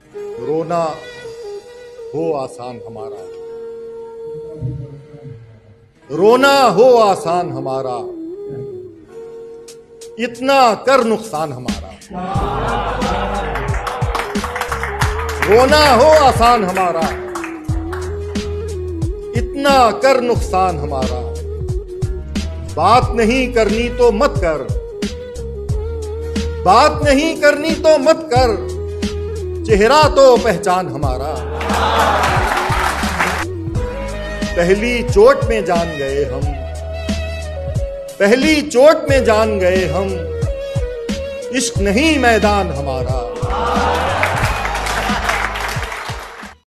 रोना हो आसान हमारा, रोना हो आसान हमारा, इतना कर नुकसान हमारा। रोना हो आसान हमारा, इतना कर नुकसान हमारा। बात नहीं करनी तो मत कर, बात नहीं करनी तो मत कर, चेहरा तो पहचान हमारा। पहली चोट में जान गए हम, पहली चोट में जान गए हम, इश्क नहीं मैदान हमारा।